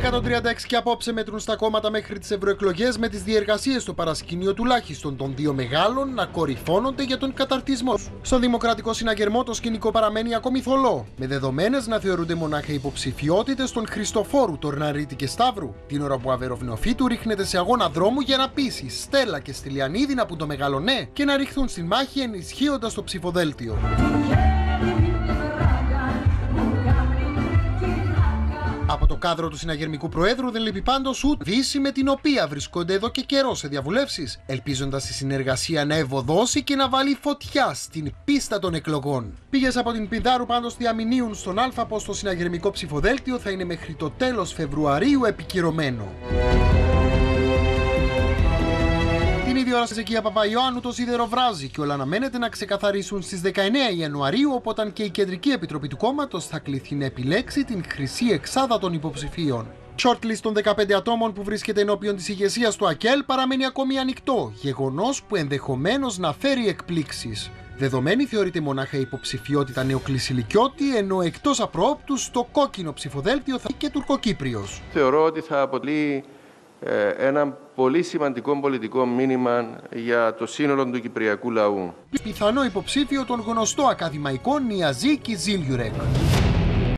136 και απόψε μετρούν στα κόμματα μέχρι τις ευρωεκλογές, με τις διεργασίες στο παρασκήνιο τουλάχιστον των δύο μεγάλων να κορυφώνονται για τον καταρτισμό. Στον Δημοκρατικό Συναγερμό το σκηνικό παραμένει ακόμη θολό, με δεδομένες να θεωρούνται μονάχα υποψηφιότητες των Χριστοφόρου, Τορναρίτη και Σταύρου, την ώρα που Αβεροφνιοφύτου ρίχνεται σε αγώνα δρόμου για να πείσει Στέλλα και Στυλιανίδη να πούν το μεγάλο ναι και να ριχθούν στην μάχη ενισχύοντας το ψηφοδέλτιο. Από το κάδρο του συναγερμικού προέδρου δεν λείπει πάντως ούτε Δύση, με την οποία βρισκόνται εδώ και καιρό σε διαβουλεύσεις, ελπίζοντας η συνεργασία να ευωδώσει και να βάλει φωτιά στην πίστα των εκλογών. Πήγες από την Πινδάρου πάντως διαμηνύουν στον Α πως το συναγερμικό ψηφοδέλτιο θα είναι μέχρι το τέλος Φεβρουαρίου επικυρωμένο. Την ίδια ώρα στη Ζεκία Παπαϊωάννου το σίδερο βράζει και όλα αναμένεται να ξεκαθαρίσουν στις 19 Ιανουαρίου, όταν και η Κεντρική Επιτροπή του κόμματος θα κληθεί να επιλέξει την χρυσή εξάδα των υποψηφίων. Shortlist των 15 ατόμων που βρίσκεται ενώπιον της ηγεσίας του ΑΚΕΛ παραμένει ακόμη ανοιχτό, γεγονός που ενδεχομένως να φέρει εκπλήξεις. Δεδομένη θεωρείται μονάχα η υποψηφιότητα Νεοκλής Ηλικιώτη, ενώ εκτός απροόπτου στο κόκκινο ψηφοδέλτιο θα είναι και Τουρκοκύπριος. Θεωρώ ότι θα αποτελεί ένα πολύ σημαντικό πολιτικό μήνυμα για το σύνολο του κυπριακού λαού. Πιθανό υποψήφιο τον γνωστό ακαδημαϊκό Νιαζί Κιζίλιουρεκ.